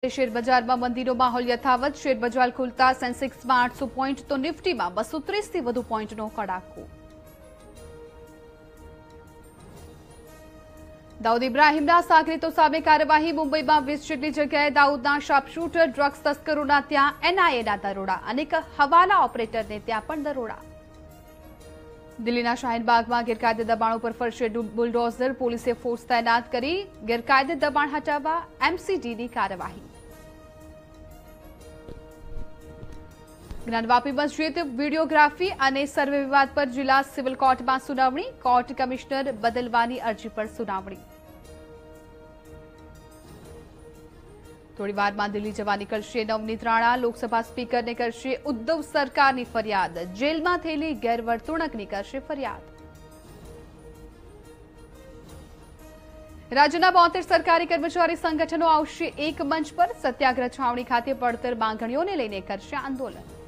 शेर बजार में मंदीनो माहौल यथावत। शेर बजार खुलता सेंसेक्स में 800 पॉइंट तो निफ्टी में 230 थी वधु पॉइंटनो कड़ाको। दाऊद इब्राहिमना सागरीतो सामे कार्यवाही। मुंबई में 20 जेटली जग्याए दाऊदना शार्पशूटर ड्रग्स तस्करोना त्यां एनआईएना दरोड़ा। अनेक हवाला ऑपरेटरने त्यां पण दरोड़ा। दिल्लीना शाहीनबाग में गैरकायदे दबाणों पर फरशे बुलडोजर। पोलीसे फोर्स तैनात करी। गैरकायदे दबाण हटाववा एमसीडीनी कार्यवाही। ज्ञानवापी मस्जिद वीडियोग्राफी और सर्वे विवाद पर जिला सिविल कोर्ट में सुनावणी। कोर्ट कमिश्नर बदलवानी अर्जी पर सुनावणी। थोड़ी वार में दिल्ली जवा निकलशे नवनीत राणा। लोकसभा स्पीकर ने करशे उद्धव सरकार की फरियाद। जेल में थयेली गैरवर्तणूक की करशे फरियाद। राज्यना 72 सरकारी कर्मचारी संगठनों आवशे एक मंच पर। सत्याग्रह छावनी खाते पड़तर मांगणीओने लईने करशे आंदोलन।